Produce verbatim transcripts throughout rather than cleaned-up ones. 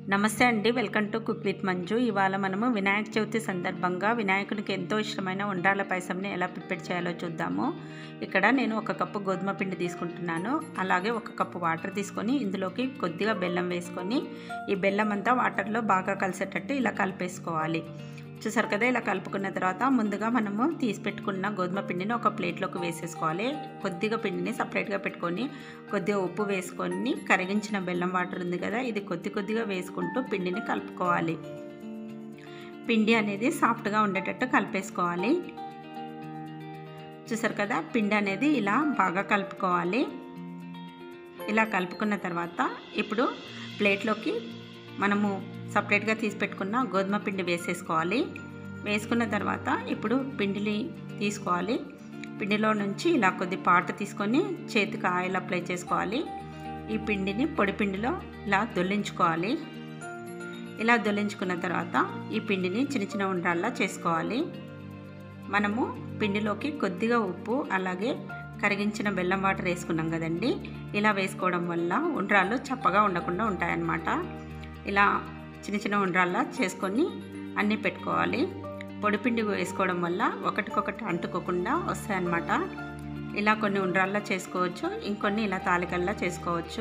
నమస్తే అండి, welcome to cook with Manju. ఇవాళ మనము వినాయక చవితి సందర్భంగా వినాయకునికి ఎంతో ఇష్టమైన ఉండ్రాళ్ళ పాయసంని ఎలా ప్రిపేర్ చేయాలో చూద్దాము. ఇక్కడ నేను ఒక కప్పు గోధుమ పిండి తీసుకుంటున్నాను. అలాగే ఒక కప్పు వాటర్ తీసుకొని ఇందులోకి కొద్దిగా బెల్లం వేసుకొని ఈ బెల్లం అంతా వాటర్లో బాగా కలిసేటట్టు ఇలా కలిపేసుకోవాలి. చూసారు కదా, ఇలా కలుపుకున్న తర్వాత ముందుగా మనము తీసి పెట్టుకున్న గోధుమ పిండిని ఒక ప్లేట్లోకి వేసేసుకోవాలి. కొద్దిగా పిండిని సపరేట్గా పెట్టుకొని కొద్దిగా ఉప్పు వేసుకొని కరిగించిన బెల్లం వాటర్ ఉంది కదా, ఇది కొద్ది కొద్దిగా వేసుకుంటూ పిండిని కలుపుకోవాలి. పిండి అనేది సాఫ్ట్గా ఉండేటట్టు కలిపేసుకోవాలి. చూసారు కదా, పిండి అనేది ఇలా బాగా కలుపుకోవాలి. ఇలా కలుపుకున్న తర్వాత ఇప్పుడు ప్లేట్లోకి మనము సపరేట్గా తీసి పెట్టుకున్న గోధుమ పిండి వేసేసుకోవాలి. వేసుకున్న తర్వాత ఇప్పుడు పిండిని తీసుకోవాలి. పిండిలో నుంచి ఇలా కొద్ది పాట తీసుకొని చేతికి ఆయిల్ అప్లై చేసుకోవాలి. ఈ పిండిని పొడి పిండిలో ఇలా దొల్లించుకోవాలి. ఇలా దొల్లించుకున్న తర్వాత ఈ పిండిని చిన్న చిన్న ఉండ్రాళ్ళ చేసుకోవాలి. మనము పిండిలోకి కొద్దిగా ఉప్పు అలాగే కరిగించిన బెల్లం వాటర్ వేసుకున్నాం కదండి. ఇలా వేసుకోవడం వల్ల ఉండ్రాళ్ళు చప్పగా ఉండకుండా ఉంటాయన్నమాట. ఇలా చిన్న చిన్న ఉండ్రాళ్ళ చేసుకొని అన్నీ పెట్టుకోవాలి. పొడిపిండి వేసుకోవడం వల్ల ఒకటికొకటి అంటుకోకుండా వస్తాయన్నమాట. ఇలా కొన్ని ఉండ్రాళ్ళ చేసుకోవచ్చు, ఇంకొన్ని ఇలా తాలికల్లా చేసుకోవచ్చు.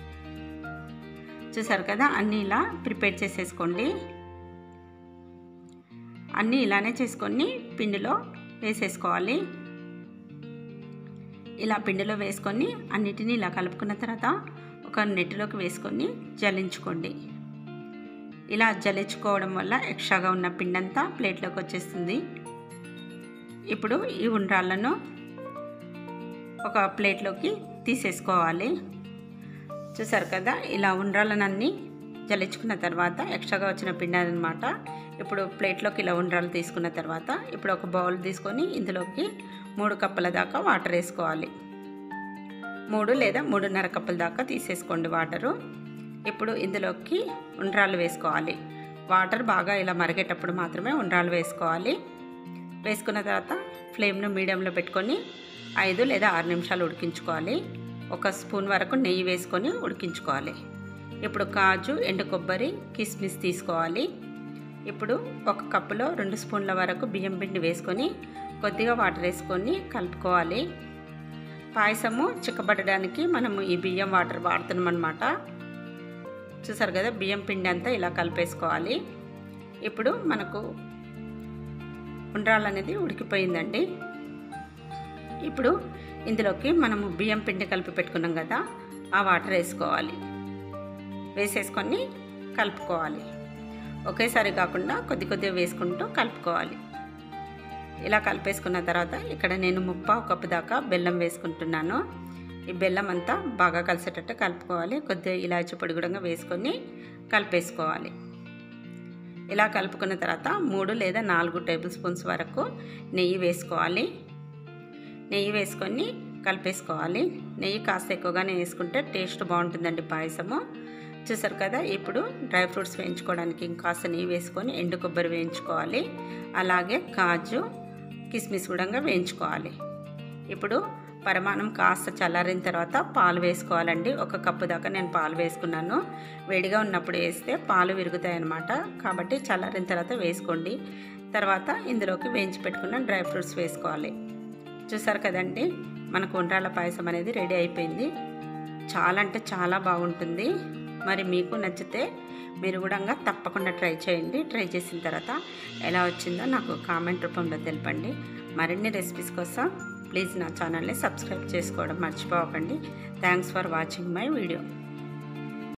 చూసారు కదా, అన్నీ ఇలా ప్రిపేర్ చేసేసుకోండి. అన్నీ ఇలానే చేసుకొని పిండిలో వేసేసుకోవాలి. ఇలా పిండిలో వేసుకొని అన్నిటినీ ఇలా కలుపుకున్న తర్వాత ఒక నెట్టులోకి వేసుకొని జల్లించుకోండి. ఇలా జల్లించుకోవడం వల్ల ఎక్స్ట్రాగా ఉన్న పిండి అంతా ప్లేట్లోకి వచ్చేస్తుంది. ఇప్పుడు ఈ ఉండ్రాళ్ళను ఒక ప్లేట్లోకి తీసేసుకోవాలి. చూసారు కదా, ఇలా ఉండ్రాళ్ళనన్నీ జల్లించుకున్న తర్వాత ఎక్స్ట్రాగా వచ్చిన పిండి అనమాట. ఇప్పుడు ప్లేట్లోకి ఇలా ఉండ్రాళ్ళు తీసుకున్న తర్వాత ఇప్పుడు ఒక బౌల్ తీసుకొని ఇందులోకి మూడు కప్పుల దాకా వాటర్ వేసుకోవాలి. మూడు లేదా మూడున్నర కప్పుల దాకా తీసేసుకోండి వాటరు. ఇప్పుడు ఇందులోకి ఉండ్రాళ్ళు వేసుకోవాలి. వాటర్ బాగా ఇలా మరిగేటప్పుడు మాత్రమే ఉండ్రాళ్ళు వేసుకోవాలి. వేసుకున్న తర్వాత ఫ్లేమ్ను మీడియంలో పెట్టుకొని ఐదు లేదా ఆరు నిమిషాలు ఉడికించుకోవాలి. ఒక స్పూన్ వరకు నెయ్యి వేసుకొని ఉడికించుకోవాలి. ఇప్పుడు కాజు, ఎండు కొబ్బరి, కిస్మిస్ తీసుకోవాలి. ఇప్పుడు ఒక కప్పులో రెండు స్పూన్ల వరకు బియ్యం పిండి వేసుకొని కొద్దిగా వాటర్ వేసుకొని కలుపుకోవాలి. పాయసము చిక్కబడడానికి మనము ఈ బియ్యం వాటర్ వాడుతున్నాం అన్నమాట. చూసారు కదా, బియ్యం పిండి అంతా ఇలా కలిపేసుకోవాలి. ఇప్పుడు మనకు ఉండ్రాళ్ళు అనేది ఉడికిపోయిందండి. ఇప్పుడు ఇందులోకి మనము బియ్యం పిండి కలిపి పెట్టుకున్నాం కదా, ఆ వాటర్ వేసుకోవాలి. వేసేసుకొని కలుపుకోవాలి. ఒకేసారి కాకుండా కొద్ది కొద్దిగా వేసుకుంటూ కలుపుకోవాలి. ఇలా కలిపేసుకున్న తర్వాత ఇక్కడ నేను ముప్పావు కప్పు దాకా బెల్లం వేసుకుంటున్నాను. ఈ బెల్లం అంతా బాగా కలిసేటట్టు కలుపుకోవాలి. కొద్దిగా ఇలాచి పొడి కూడా వేసుకొని కలిపేసుకోవాలి. ఇలా కలుపుకున్న తర్వాత మూడు లేదా నాలుగు టేబుల్ స్పూన్స్ వరకు నెయ్యి వేసుకోవాలి. నెయ్యి వేసుకొని కలిపేసుకోవాలి. నెయ్యి కాస్త ఎక్కువగానే వేసుకుంటే టేస్ట్ బాగుంటుందండి పాయసము. చూసారు కదా, ఇప్పుడు డ్రై ఫ్రూట్స్ వేయించుకోవడానికి ఇంకాస్త నెయ్యి వేసుకొని ఎండు కొబ్బరి వేయించుకోవాలి. అలాగే కాజు, కిస్మిస్ కూడా వేయించుకోవాలి. ఇప్పుడు పరిమాణం కాస్త చల్లారిన తర్వాత పాలు వేసుకోవాలండి. ఒక కప్పు దాకా నేను పాలు వేసుకున్నాను. వేడిగా ఉన్నప్పుడు వేస్తే పాలు విరుగుతాయి అన్నమాట. కాబట్టి చల్లారిన తర్వాత వేసుకోండి. తర్వాత ఇందులోకి వేయించి పెట్టుకున్న డ్రై ఫ్రూట్స్ వేసుకోవాలి. చూసారు కదండి, మనకు ఉండ్రాళ్ళ పాయసం అనేది రెడీ అయిపోయింది. చాలా అంటే చాలా బాగుంటుంది. మరి మీకు నచ్చితే మీరు కూడా తప్పకుండా ట్రై చేయండి. ట్రై చేసిన తర్వాత ఎలా వచ్చిందో నాకు కామెంట్ రూపంలో తెలపండి. మరిన్ని రెసిపీస్ కోసం ప్లీజ్ నా ఛానల్ని సబ్స్క్రైబ్ చేసుకోవడం మర్చిపోకండి. Thanks for watching my video.